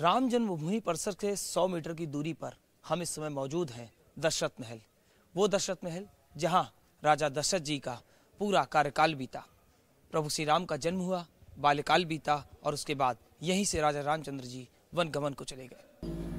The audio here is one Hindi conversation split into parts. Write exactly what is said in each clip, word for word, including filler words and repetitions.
राम जन्मभूमि परिसर से सौ मीटर की दूरी पर हम इस समय मौजूद हैं दशरथ महल। वो दशरथ महल जहां राजा दशरथ जी का पूरा कार्यकाल बीता, प्रभु श्री राम का जन्म हुआ, बाल्यकाल बीता और उसके बाद यहीं से राजा रामचंद्र जी वन गमन को चले गए।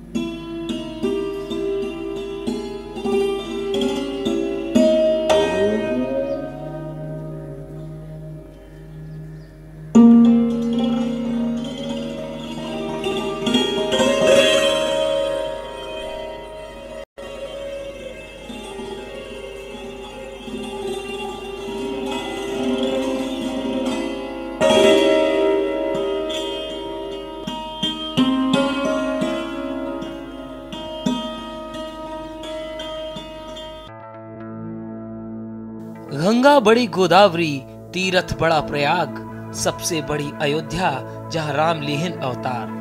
गंगा बड़ी गोदावरी, तीर्थ बड़ा प्रयाग, सबसे बड़ी अयोध्या जहां राम लेहन अवतार।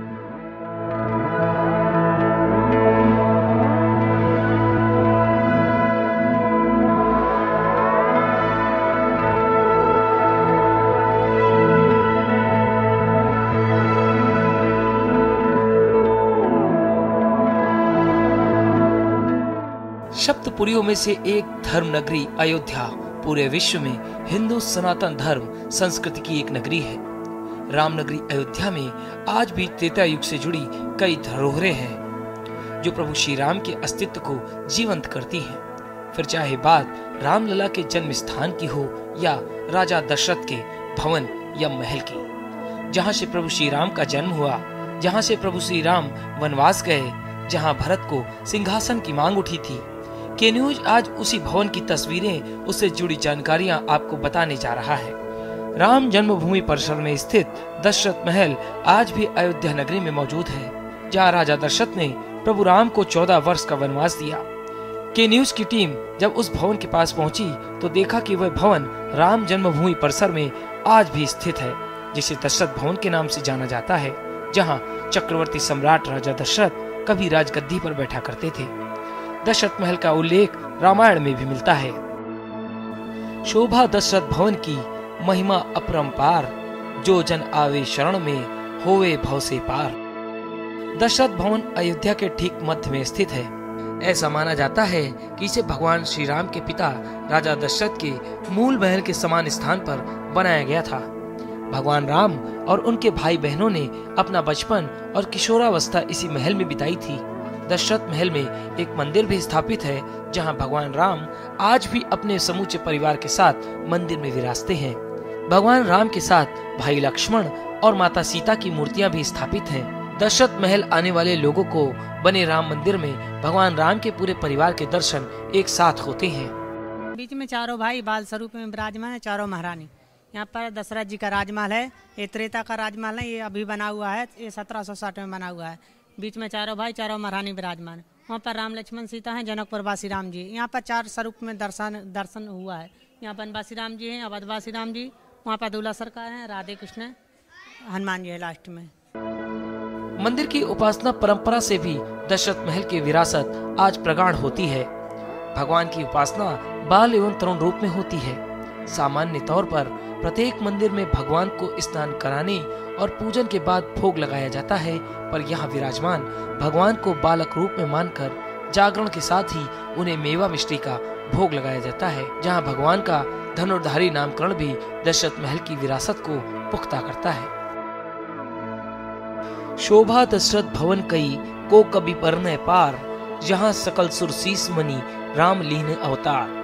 सप्तपुरियों में से एक धर्म नगरी अयोध्या पूरे विश्व में हिंदू सनातन धर्म संस्कृति की एक नगरी है। रामनगरी अयोध्या में आज भी त्रेता युग से जुड़ी कई धरोहरें हैं जो प्रभु श्री राम के अस्तित्व को जीवंत करती हैं। फिर चाहे बात रामलला के जन्म स्थान की हो या राजा दशरथ के भवन या महल की, जहाँ से प्रभु श्री राम का जन्म हुआ, जहाँ से प्रभु श्री राम वनवास गए, जहाँ भरत को सिंहासन की मांग उठी थी। के न्यूज आज उसी भवन की तस्वीरें, उससे जुड़ी जानकारियां आपको बताने जा रहा है। राम जन्मभूमि परिसर में स्थित दशरथ महल आज भी अयोध्या नगरी में मौजूद है, जहां राजा दशरथ ने प्रभु राम को चौदह वर्ष का वनवास दिया। के न्यूज की टीम जब उस भवन के पास पहुंची तो देखा कि वह भवन राम जन्मभूमि परिसर में आज भी स्थित है, जिसे दशरथ भवन के नाम से जाना जाता है, जहाँ चक्रवर्ती सम्राट राजा दशरथ कभी राजगद्दी पर बैठा करते थे। दशरथ महल का उल्लेख रामायण में भी मिलता है। शोभा दशरथ भवन की महिमा अपरंपार, जो जन आवे शरण में होवे भव से पार। दशरथ भवन अयोध्या के ठीक मध्य में स्थित है। ऐसा माना जाता है कि इसे भगवान श्री राम के पिता राजा दशरथ के मूल महल के समान स्थान पर बनाया गया था। भगवान राम और उनके भाई बहनों ने अपना बचपन और किशोरावस्था इसी महल में बिताई थी। दशरथ महल में एक मंदिर भी स्थापित है, जहां भगवान राम आज भी अपने समूचे परिवार के साथ मंदिर में विराजते हैं। भगवान राम के साथ भाई लक्ष्मण और माता सीता की मूर्तियां भी स्थापित हैं। दशरथ महल आने वाले लोगों को बने राम मंदिर में भगवान राम के पूरे परिवार के दर्शन एक साथ होते हैं। बीच में चारों भाई बाल स्वरूप में विराजमान है, चारों महारानी। यहाँ पर दशरथ जी का राजमहल है, ये त्रेता का राजमहल है, ये अभी बना हुआ है, ये सत्रह सौ साठ में बना हुआ है। बीच में चारों भाई चारों महारानी विराजमान है। वहाँ पर राम लक्ष्मण सीता हैं, जनकपुर वासी राम जी। यहाँ पर चार स्वरूप में दर्शन दर्शन हुआ है। यहाँ वनवासी राम जी हैं, अवधवासी राम जी, वहाँ पर दूल्हा सरकार हैं, राधे कृष्ण, हनुमान जी है लास्ट में। मंदिर की उपासना परंपरा से भी दशरथ महल की विरासत आज प्रगाढ़ होती है। भगवान की उपासना बाल एवं तरुण रूप में होती है। सामान्य तौर पर प्रत्येक मंदिर में भगवान को स्नान कराने और पूजन के बाद भोग लगाया जाता है, पर यहाँ विराजमान भगवान को बालक रूप में मानकर जागरण के साथ ही उन्हें मेवा मिश्री का भोग लगाया जाता है, जहाँ भगवान का धनुर्धारी नामकरण भी दशरथ महल की विरासत को पुख्ता करता है। शोभा दशरथ भवन कई को कभी परनय पार, जहाँ सकल सुर शीस मणि राम लीन अवतार।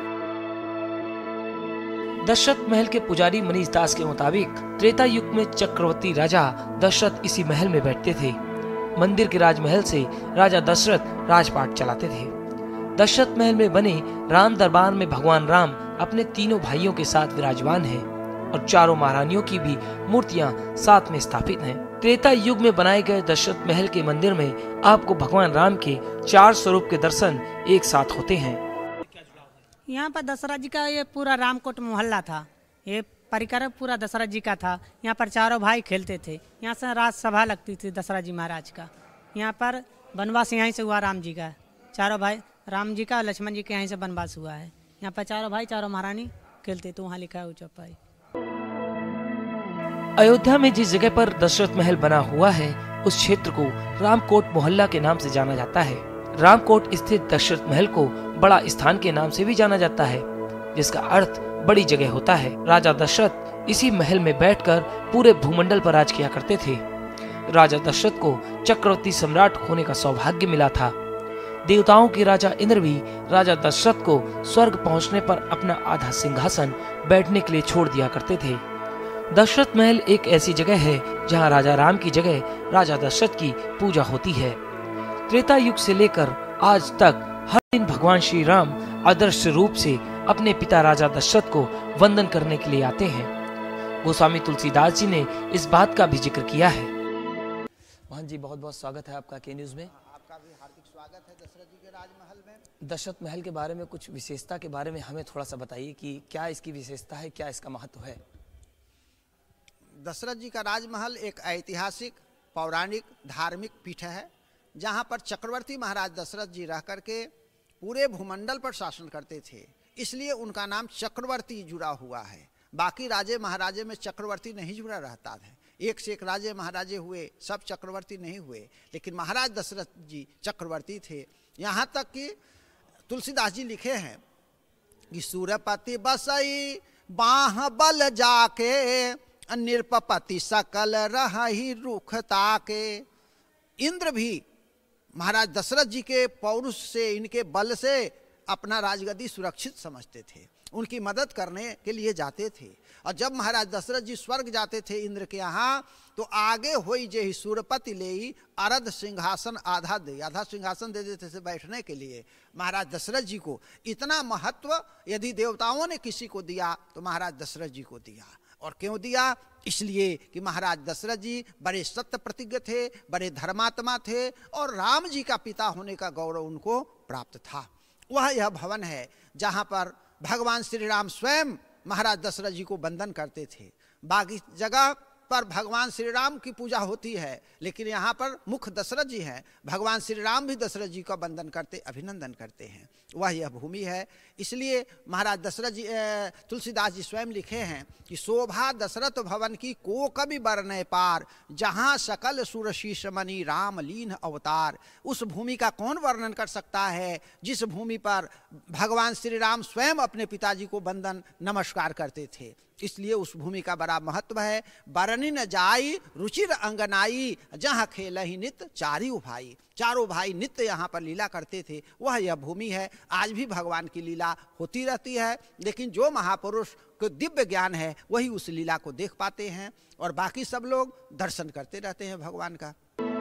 दशरथ महल के पुजारी मनीष दास के मुताबिक त्रेता युग में चक्रवर्ती राजा दशरथ इसी महल में बैठते थे। मंदिर के राजमहल से राजा दशरथ राजपाट चलाते थे। दशरथ महल में बने राम दरबार में भगवान राम अपने तीनों भाइयों के साथ विराजमान हैं और चारों महारानियों की भी मूर्तियां साथ में स्थापित हैं। त्रेता युग में बनाए गए दशरथ महल के मंदिर में आपको भगवान राम के चार स्वरूप के दर्शन एक साथ होते हैं। यहाँ पर दशरथ जी का ये पूरा रामकोट मोहल्ला था, ये परिकर पूरा दशरथ जी का था। यहाँ पर चारों भाई खेलते थे। यहाँ से राजसभा लगती थी दशरथ जी महाराज का। यहाँ पर वनवास यहीं से हुआ राम जी का, चारों भाई राम जी का लक्ष्मण जी के यहीं से वनवास हुआ है। यहाँ पर चारों भाई चारों महारानी खेलते थे, वहाँ लिखा है चौपाई। अयोध्या में जिस जगह पर दशरथ महल बना हुआ है उस क्षेत्र को रामकोट मोहल्ला के नाम से जाना जाता है। रामकोट स्थित दशरथ महल को बड़ा स्थान के नाम से भी जाना जाता है, जिसका अर्थ बड़ी जगह होता है। राजा दशरथ इसी महल में बैठकर पूरे भूमंडल पर राज किया करते थे। राजा दशरथ को चक्रवर्ती सम्राट होने का सौभाग्य मिला था। देवताओं के राजा इंद्र भी राजा दशरथ को स्वर्ग पहुंचने पर अपना आधा सिंहासन बैठने के लिए छोड़ दिया करते थे। दशरथ महल एक ऐसी जगह है जहां राजा राम की जगह राजा दशरथ की पूजा होती है। त्रेता युग से लेकर आज तक हर दिन भगवान श्री राम अदृश्य रूप से अपने पिता राजा दशरथ को वंदन करने के लिए आते हैं। गोस्वामी तुलसीदास जी ने इस बात का भी जिक्र किया है। मोहन जी, बहुत बहुत स्वागत है आपका के न्यूज में। आपका भी हार्दिक स्वागत है दशरथ जी के राजमहल में। दशरथ महल के बारे में कुछ विशेषता के बारे में हमें थोड़ा सा बताइए कि क्या इसकी विशेषता है, क्या इसका महत्व है। दशरथ जी का राजमहल एक ऐतिहासिक, पौराणिक, धार्मिक पीठ है, जहाँ पर चक्रवर्ती महाराज दशरथ जी रह करके पूरे भूमंडल पर शासन करते थे, इसलिए उनका नाम चक्रवर्ती जुड़ा हुआ है। बाकी राजे महाराजे में चक्रवर्ती नहीं जुड़ा रहता है। एक से एक राजे महाराजे हुए, सब चक्रवर्ती नहीं हुए, लेकिन महाराज दशरथ जी चक्रवर्ती थे। यहाँ तक कि तुलसीदास जी लिखे हैं कि सूरपति बसई बाह बल जाके, निरपपति सकल रही रुख ताके। इंद्र भी महाराज दशरथ जी के पौरुष से, इनके बल से अपना राजगद्दी सुरक्षित समझते थे, उनकी मदद करने के लिए जाते थे। और जब महाराज दशरथ जी स्वर्ग जाते थे इंद्र के यहाँ, तो आगे होई जे सूरपति ले अरध सिंहासन आधा दे, आधा सिंहासन दे देते थे बैठने के लिए। महाराज दशरथ जी को इतना महत्व यदि देवताओं ने किसी को दिया तो महाराज दशरथ जी को दिया। और क्यों दिया? इसलिए कि महाराज दशरथ जी बड़े सत्य प्रतिज्ञ थे, बड़े धर्मात्मा थे, और राम जी का पिता होने का गौरव उनको प्राप्त था। वह यह भवन है जहाँ पर भगवान श्री राम स्वयं महाराज दशरथ जी को वंदन करते थे। बाकी जगह पर भगवान श्री राम की पूजा होती है, लेकिन यहाँ पर मुख्य दशरथ जी हैं। भगवान श्री राम भी दशरथ जी का वंदन करते, अभिनंदन करते हैं। वह यह भूमि है। इसलिए महाराज दशरथ जी, तुलसीदास जी स्वयं लिखे हैं कि शोभा दशरथ भवन की को कभी बरने पार, जहाँ सकल सुर शीश मणि राम लीन अवतार। उस भूमि का कौन वर्णन कर सकता है जिस भूमि पर भगवान श्री राम स्वयं अपने पिताजी को वंदन नमस्कार करते थे। इसलिए उस भूमि का बड़ा महत्व है। बरनी न जाई रुचिर अंगनाई, जहाँ खेल ही नित्य चारों भाई। चारों भाई नित्य यहाँ पर लीला करते थे, वह यह भूमि है। आज भी भगवान की लीला होती रहती है, लेकिन जो महापुरुष को दिव्य ज्ञान है वही उस लीला को देख पाते हैं, और बाकी सब लोग दर्शन करते रहते हैं भगवान का।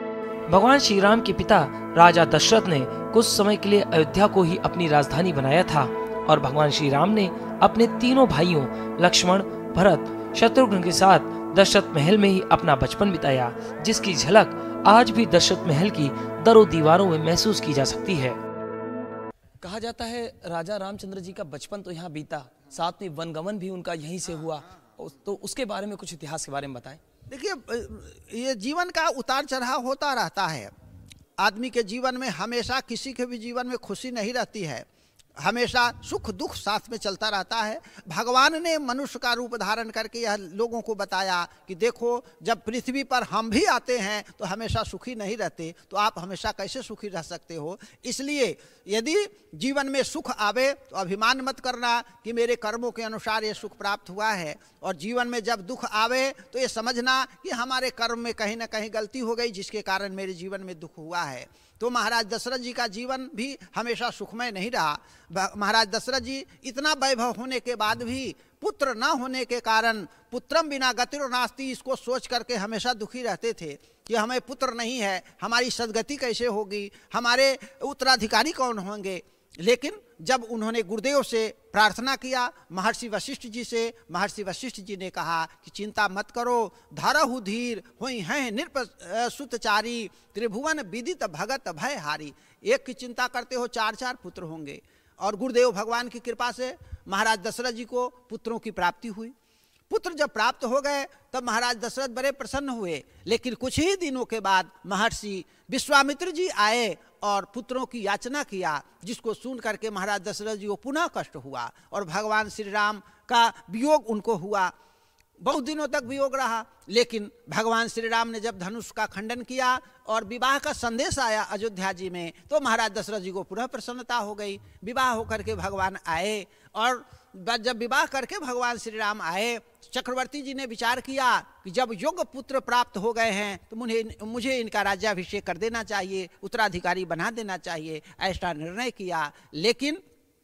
भगवान श्री राम के पिता राजा दशरथ ने कुछ समय के लिए अयोध्या को ही अपनी राजधानी बनाया था, और भगवान श्री राम ने अपने तीनों भाइयों लक्ष्मण, भरत, शत्रुघ्न के साथ दशरथ महल में ही अपना बचपन बिताया, जिसकी झलक आज भी दशरथ महल की दरों दीवारों में महसूस की जा सकती है। कहा जाता है राजा रामचंद्र जी का बचपन तो यहाँ बीता, साथ में वनगमन भी उनका यहीं से हुआ, तो उसके बारे में कुछ इतिहास के बारे में बताएं। देखिए, ये जीवन का उतार चढ़ाव होता रहता है। आदमी के जीवन में हमेशा, किसी के भी जीवन में खुशी नहीं रहती है, हमेशा सुख दुख साथ में चलता रहता है। भगवान ने मनुष्य का रूप धारण करके यह लोगों को बताया कि देखो, जब पृथ्वी पर हम भी आते हैं तो हमेशा सुखी नहीं रहते, तो आप हमेशा कैसे सुखी रह सकते हो। इसलिए यदि जीवन में सुख आवे तो अभिमान मत करना कि मेरे कर्मों के अनुसार ये सुख प्राप्त हुआ है, और जीवन में जब दुख आवे तो ये समझना कि हमारे कर्म में कहीं ना कहीं गलती हो गई, जिसके कारण मेरे जीवन में दुख हुआ है। तो महाराज दशरथ जी का जीवन भी हमेशा सुखमय नहीं रहा। महाराज दशरथ जी इतना वैभव होने के बाद भी पुत्र न होने के कारण पुत्रम बिना गतिरो नास्ति, इसको सोच करके हमेशा दुखी रहते थे कि हमें पुत्र नहीं है, हमारी सदगति कैसे होगी, हमारे उत्तराधिकारी कौन होंगे। लेकिन जब उन्होंने गुरुदेव से प्रार्थना किया, महर्षि वशिष्ठ जी से, महर्षि वशिष्ठ जी ने कहा कि चिंता मत करो, धरहु धीर हुई हैं नृप सुतचारी, त्रिभुवन विदित भगत भय हारी। एक की चिंता करते हो, चार चार पुत्र होंगे। और गुरुदेव भगवान की कृपा से महाराज दशरथ जी को पुत्रों की प्राप्ति हुई। पुत्र जब प्राप्त हो गए तब महाराज दशरथ बड़े प्रसन्न हुए, लेकिन कुछ ही दिनों के बाद महर्षि विश्वामित्र जी आए और पुत्रों की याचना किया, जिसको सुन करके महाराज दशरथ जी को पुनः कष्ट हुआ और भगवान श्री राम का वियोग उनको हुआ। बहुत दिनों तक वियोग रहा। लेकिन भगवान श्री राम ने जब धनुष का खंडन किया और विवाह का संदेश आया अयोध्या जी में, तो महाराज दशरथ जी को पुनः प्रसन्नता हो गई। विवाह होकर के भगवान आए, और जब विवाह करके भगवान श्री राम आए, चक्रवर्ती जी ने विचार किया कि जब योग्य पुत्र प्राप्त हो गए हैं तो मुझे मुझे इनका राज्याभिषेक कर देना चाहिए, उत्तराधिकारी बना देना चाहिए, ऐसा निर्णय किया। लेकिन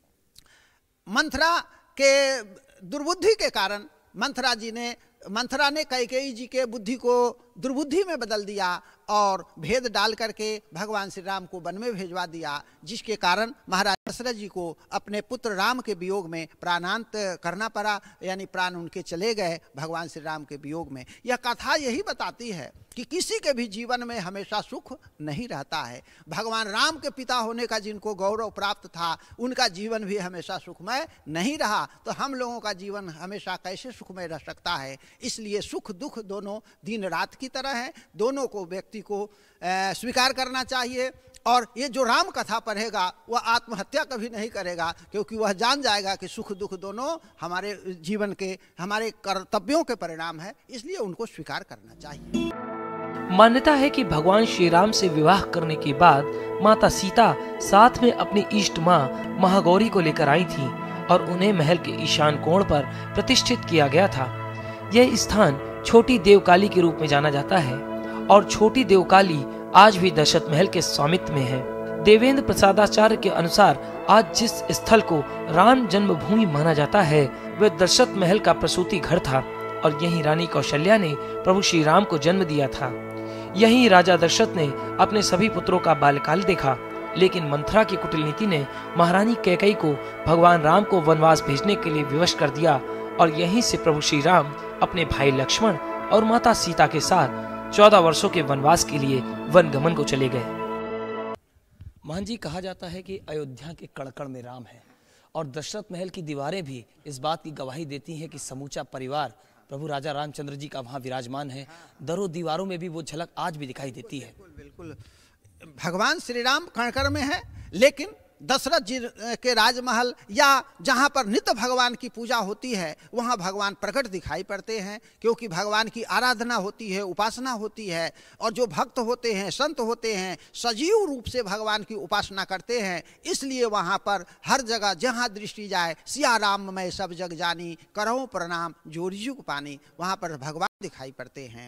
मंथरा के दुर्बुद्धि के कारण मंथरा जी ने मंथरा ने कैकेयी जी के बुद्धि को दुर्बुद्धि में बदल दिया और भेद डाल करके भगवान श्री राम को वन में भेजवा दिया, जिसके कारण महाराज दशरथ जी को अपने पुत्र राम के वियोग में प्राणांत करना पड़ा, यानी प्राण उनके चले गए भगवान श्री राम के वियोग में। यह कथा यही बताती है कि किसी के भी जीवन में हमेशा सुख नहीं रहता है। भगवान राम के पिता होने का जिनको गौरव प्राप्त था, उनका जीवन भी हमेशा सुखमय नहीं रहा, तो हम लोगों का जीवन हमेशा कैसे सुखमय रह सकता है। इसलिए सुख दुख दोनों दिन रात की तरह है, दोनों को व्यक्ति को स्वीकार करना चाहिए। और ये जो राम कथा पढ़ेगा वह आत्महत्या कभी नहीं करेगा, क्योंकि वह जान जाएगा कि सुख दुख दोनों हमारे जीवन के, हमारे कर्तव्यों के परिणाम है, इसलिए उनको स्वीकार करना चाहिए। मान्यता है कि भगवान श्री राम से विवाह करने के बाद माता सीता साथ में अपनी इष्ट माँ महागौरी को लेकर आई थी और उन्हें महल के ईशान कोण पर प्रतिष्ठित किया गया था। यह स्थान छोटी देवकाली के रूप में जाना जाता है और छोटी देवकाली आज भी दशरथ महल के स्वामित्व में है। देवेंद्र प्रसादाचार्य के अनुसार आज जिस स्थल को राम जन्मभूमि माना जाता है वह दशरथ महल का प्रसूति घर था और यहीं रानी कौशल्या ने प्रभु श्री राम को जन्म दिया था। यहीं राजा दशरथ ने अपने सभी पुत्रों का बाल्यकाल देखा, लेकिन मंथरा की कुटिल नीति ने महारानी कैकेयी को भगवान राम को वनवास भेजने के लिए विवश कर दिया और यहीं से प्रभु श्री राम अपने भाई लक्ष्मण और माता सीता के साथ चौदह वर्षों के वनवास के लिए वन गमन को चले गए। मान जी, कहा जाता है कि अयोध्या के कण-कण में राम है और दशरथ महल की दीवारें भी इस बात की गवाही देती हैं कि समूचा परिवार प्रभु राजा रामचंद्र जी का वहाँ विराजमान है। दरों दीवारों में भी वो झलक आज भी दिखाई देती है। बिल्कुल बिल्कुल भगवान श्री राम कण-कण में है, लेकिन दशरथ जी के राजमहल या जहाँ पर नित्य भगवान की पूजा होती है वहाँ भगवान प्रकट दिखाई पड़ते हैं, क्योंकि भगवान की आराधना होती है, उपासना होती है, और जो भक्त होते हैं, संत होते हैं, सजीव रूप से भगवान की उपासना करते हैं। इसलिए वहाँ पर हर जगह जहाँ दृष्टि जाए सिया राम मैं सब जग जानी, करहूँ प्रणाम जोरिजुग पानी, वहाँ पर भगवान दिखाई पड़ते हैं।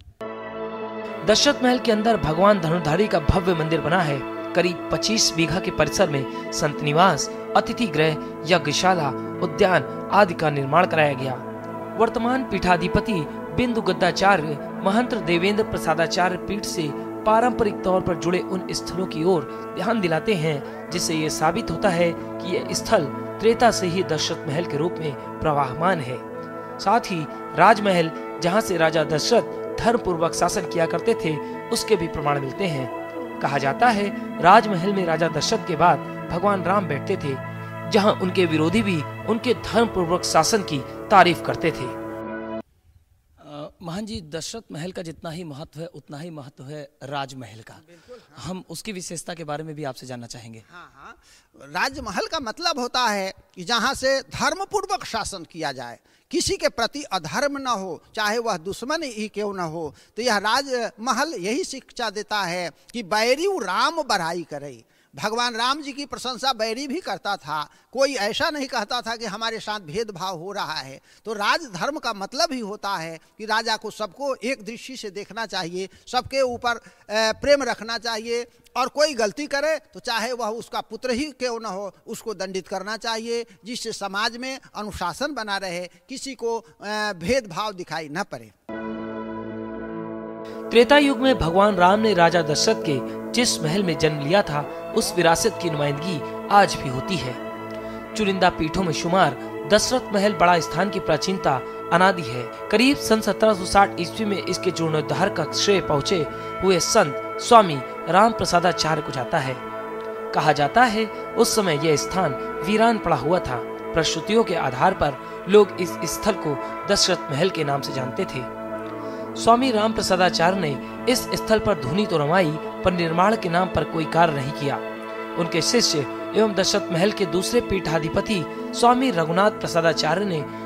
दशरथ महल के अंदर भगवान धनुर्धारी का भव्य मंदिर बना है। करीब पच्चीस बीघा के परिसर में संत निवास, अतिथि गृह, यज्ञशाला, उद्यान आदि का निर्माण कराया गया। वर्तमान पीठाधिपति बिंदु गद्दाचार्य महंत देवेंद्र प्रसादाचार्य पीठ से पारंपरिक तौर पर जुड़े उन स्थलों की ओर ध्यान दिलाते हैं, जिससे ये साबित होता है कि यह स्थल त्रेता से ही दशरथ महल के रूप में प्रवाहमान है। साथ ही राजमहल, जहाँ से राजा दशरथ धर्म पूर्वक शासन किया करते थे, उसके भी प्रमाण मिलते हैं। कहा जाता है राजमहल में राजा दशरथ के बाद भगवान राम बैठते थे, जहां उनके विरोधी भी उनके धर्म पूर्वक शासन की तारीफ करते थे। महान जी, दशरथ महल का जितना ही महत्व है उतना ही महत्व है राजमहल का। हाँ। हम उसकी विशेषता के बारे में भी आपसे जानना चाहेंगे। हाँ हाँ राजमहल का मतलब होता है कि जहाँ से धर्म पूर्वक शासन किया जाए, किसी के प्रति अधर्म न हो, चाहे वह दुश्मन ही क्यों न हो। तो यह राजमहल यही शिक्षा देता है कि बैरी राम बड़ाई करे। भगवान राम जी की प्रशंसा बैरी भी करता था, कोई ऐसा नहीं कहता था कि हमारे साथ भेदभाव हो रहा है। तो राजधर्म का मतलब ही होता है कि राजा को सबको एक दृष्टि से देखना चाहिए, सबके ऊपर प्रेम रखना चाहिए, और कोई गलती करे तो चाहे वह उसका पुत्र ही क्यों न हो उसको दंडित करना चाहिए, जिससे समाज में अनुशासन बना रहे, किसी को भेदभाव दिखाई न पड़े। त्रेता युग में भगवान राम ने राजा दशरथ के जिस महल में जन्म लिया था उस विरासत की नुमाइंदगी आज भी होती है। चुनिंदा पीठों में शुमार दशरथ महल बड़ा स्थान की प्राचीनता अनादि है। करीब सन सत्रह सौ साठ ईस्वी में इसके जीर्णोद्धार का श्रेय पहुँचे हुए संत स्वामी राम प्रसादाचार्य को जाता है। कहा जाता है उस समय यह स्थान वीरान पड़ा हुआ था। प्रश्रुतियों के आधार पर लोग इस स्थल को दशरथ महल के नाम से जानते थे। स्वामी राम प्रसादाचार्य ने इस स्थल पर धुनी तो रमाई, पर निर्माण के नाम पर कोई कार्य नहीं किया। उनके शिष्य एवं दशरथ महल के दूसरे पीठाधिपति स्वामी रघुनाथ प्रसादाचार्य ने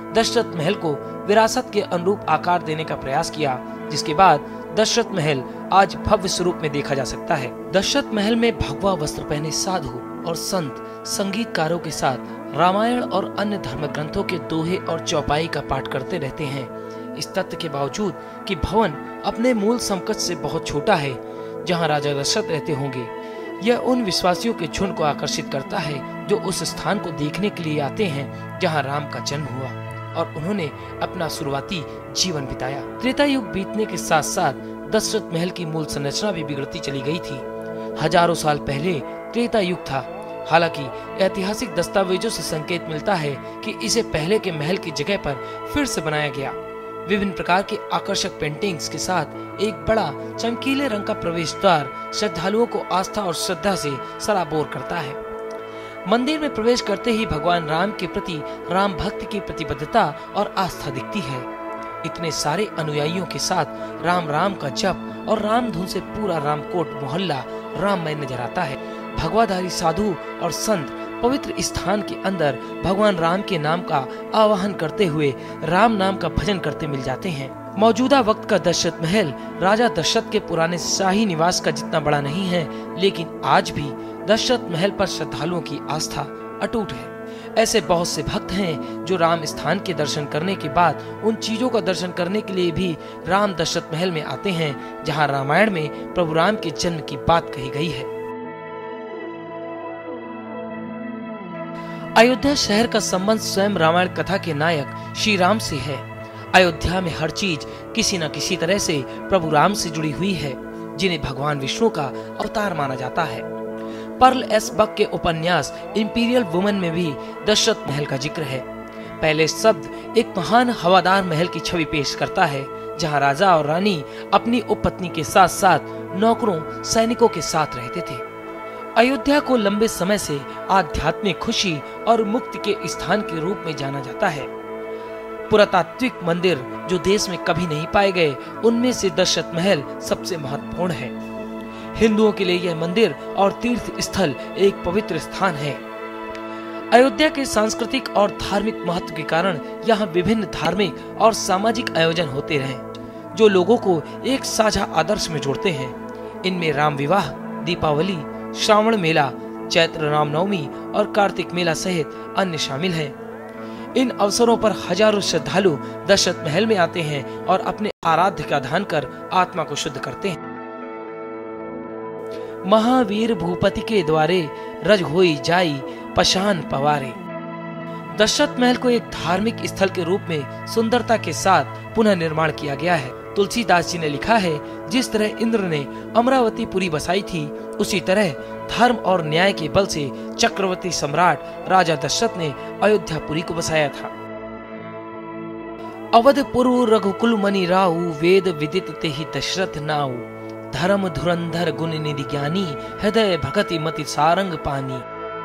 दशरथ महल को विरासत के अनुरूप आकार देने का प्रयास किया, जिसके बाद दशरथ महल आज भव्य स्वरूप में देखा जा सकता है। दशरथ महल में भगवा वस्त्र पहने साधु और संत संगीतकारों के साथ रामायण और अन्य धर्म ग्रंथों के दोहे और चौपाई का पाठ करते रहते हैं। इस तथ्य के बावजूद कि भवन अपने मूल समकक्ष से बहुत छोटा है, जहां राजा दशरथ रहते होंगे, यह उन विश्वासियों के झुंड को आकर्षित करता है जो उस स्थान को देखने के लिए आते हैं जहां राम का जन्म हुआ और उन्होंने अपना शुरुआती जीवन बिताया। त्रेता युग बीतने के साथ साथ दशरथ महल की मूल संरचना भी बिगड़ती चली गई थी। हजारों साल पहले त्रेता युग था। हालांकि ऐतिहासिक दस्तावेजों से संकेत मिलता है कि इसे पहले के महल की जगह पर फिर से बनाया गया। विभिन्न प्रकार के आकर्षक पेंटिंग्स के साथ एक बड़ा चमकीले रंग का प्रवेश द्वार श्रद्धालुओं को आस्था और श्रद्धा से सराबोर करता है। मंदिर में प्रवेश करते ही भगवान राम के प्रति राम भक्ति की प्रतिबद्धता और आस्था दिखती है। इतने सारे अनुयायियों के साथ राम राम का जप और राम धुन से पूरा रामकोट मोहल्ला राममय नजर आता है। भगवाधारी साधु और संत पवित्र स्थान के अंदर भगवान राम के नाम का आवाहन करते हुए राम नाम का भजन करते मिल जाते हैं। मौजूदा वक्त का दशरथ महल राजा दशरथ के पुराने शाही निवास का जितना बड़ा नहीं है, लेकिन आज भी दशरथ महल पर श्रद्धालुओं की आस्था अटूट है। ऐसे बहुत से भक्त हैं जो राम स्थान के दर्शन करने के बाद उन चीजों का दर्शन करने के लिए भी राम दशरथ महल में आते हैं जहां रामायण में प्रभु राम के जन्म की बात कही गई है। अयोध्या शहर का संबंध स्वयं रामायण कथा के नायक श्री राम से है। अयोध्या में हर चीज किसी न किसी तरह से प्रभु राम से जुड़ी हुई है, जिन्हें भगवान विष्णु का अवतार माना जाता है। पर्ल एस बक के उपन्यास इंपीरियल वुमन में भी दशरथ महल का जिक्र है। पहले शब्द एक महान हवादार महल की छवि पेश करता है, जहां राजा और रानी अपनी उपपत्नी के साथ साथ नौकरों सैनिकों के साथ रहते थे। अयोध्या को लंबे समय से आध्यात्मिक खुशी और मुक्ति के स्थान के रूप में जाना जाता है। पुरातात्विक मंदिर जो देश में कभी नहीं पाए गए, उनमें से दशरथ महल सबसे महत्वपूर्ण है। हिंदुओं के लिए यह मंदिर और तीर्थ स्थल एक पवित्र स्थान है। अयोध्या के सांस्कृतिक और धार्मिक महत्व के कारण यहाँ विभिन्न धार्मिक और सामाजिक आयोजन होते रहे, जो लोगों को एक साझा आदर्श में जोड़ते हैं। इनमें राम विवाह, दीपावली, श्रावण मेला, चैत्र रामनवमी और कार्तिक मेला सहित अन्य शामिल हैं। इन अवसरों पर हजारों श्रद्धालु दशरथ महल में आते हैं और अपने आराध्य का ध्यान कर आत्मा को शुद्ध करते हैं। महावीर भूपति के द्वारे रज होई जाई पशान पवारे। दशरथ महल को एक धार्मिक स्थल के रूप में सुंदरता के साथ पुनः निर्माण किया गया है। तुलसीदास जी ने लिखा है, जिस तरह इंद्र ने अमरावती पुरी बसाई थी, उसी तरह धर्म और न्याय के बल से चक्रवर्ती सम्राट राजा दशरथ ने अयोध्यापुरी को बसाया था। अवधपुरु रघुकुल मणि राउ, वेद विदित तेहि दशरथ नाउ। धर्म धुरंधर गुण निधि ज्ञानी, हृदय भगति मति सारंग पानी।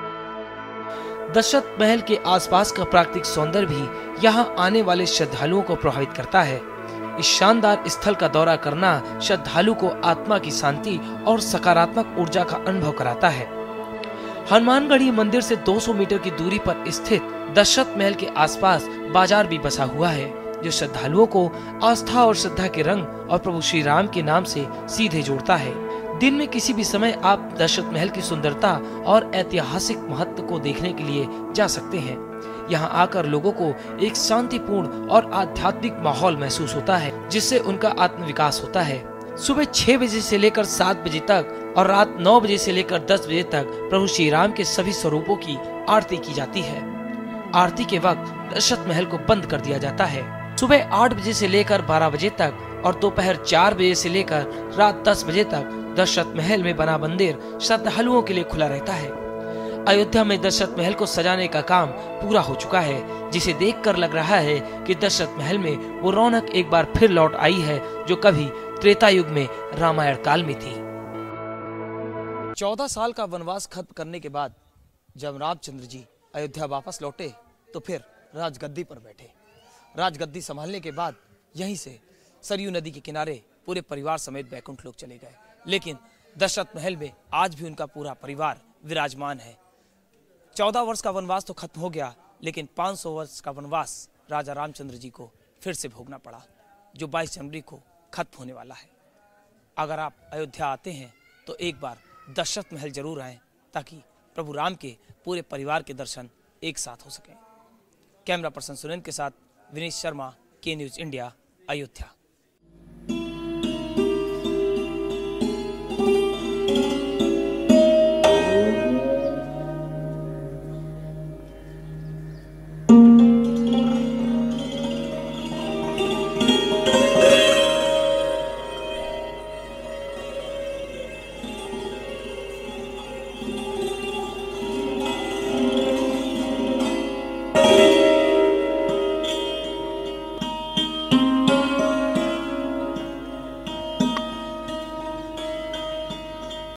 दशरथ महल के आसपास का प्राकृतिक सौंदर्य भी यहाँ आने वाले श्रद्धालुओं को प्रभावित करता है। इस शानदार स्थल का दौरा करना श्रद्धालु को आत्मा की शांति और सकारात्मक ऊर्जा का अनुभव कराता है। हनुमानगढ़ी मंदिर से दो सौ मीटर की दूरी पर स्थित दशरथ महल के आसपास बाजार भी बसा हुआ है, जो श्रद्धालुओं को आस्था और श्रद्धा के रंग और प्रभु श्री राम के नाम से सीधे जोड़ता है। दिन में किसी भी समय आप दशरथ महल की सुंदरता और ऐतिहासिक महत्व को देखने के लिए जा सकते हैं। यहाँ आकर लोगों को एक शांतिपूर्ण और आध्यात्मिक माहौल महसूस होता है, जिससे उनका आत्म विकास होता है। सुबह छह बजे से लेकर सात बजे तक और रात नौ बजे से लेकर दस बजे तक प्रभु श्री राम के सभी स्वरूपों की आरती की जाती है। आरती के वक्त दशरथ महल को बंद कर दिया जाता है। सुबह आठ बजे से लेकर बारह बजे तक और दोपहर चार बजे से लेकर रात दस बजे तक दशरथ महल में बना मंदिर श्रद्धालुओं के लिए खुला रहता है। अयोध्या में दशरथ महल को सजाने का काम पूरा हो चुका है, जिसे देखकर लग रहा है कि दशरथ महल में वो रौनक एक बार फिर लौट आई है जो कभी त्रेता युग में रामायण काल में थी। चौदह साल का वनवास खत्म करने के बाद जब रामचंद्र जी अयोध्या वापस लौटे तो फिर राजगद्दी पर बैठे। राजगद्दी संभालने के बाद यहीं से सरयू नदी के किनारे पूरे परिवार समेत बैकुंठ लोक चले गए, लेकिन दशरथ महल में आज भी उनका पूरा परिवार विराजमान है। चौदह वर्ष का वनवास तो खत्म हो गया, लेकिन पाँच सौ वर्ष का वनवास राजा रामचंद्र जी को फिर से भोगना पड़ा, जो बाईस जनवरी को खत्म होने वाला है। अगर आप अयोध्या आते हैं तो एक बार दशरथ महल जरूर आएं, ताकि प्रभु राम के पूरे परिवार के दर्शन एक साथ हो सकें। कैमरा पर्सन सुरेंद्र के साथ विनीत शर्मा, के न्यूज़ इंडिया, अयोध्या।